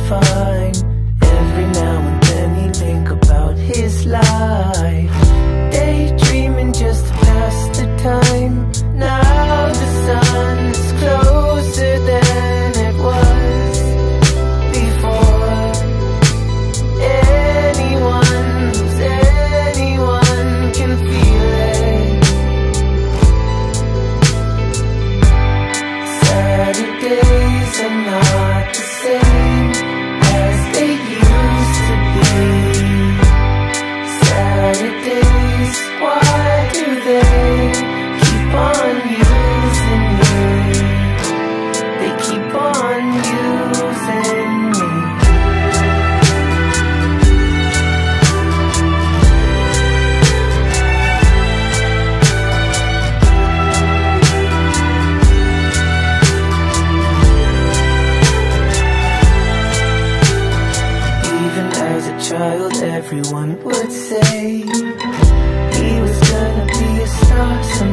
fine. Every now and then he'd think about his life, daydreaming just to pass the time. Now the sun's closer than it was before. Anyone who's anyone can feel it. Saturdays are not the same as they used to be. Saturdays, why do they keep on using me? They keep on using me. Even as a child, everyone would say he was gonna be a star someday.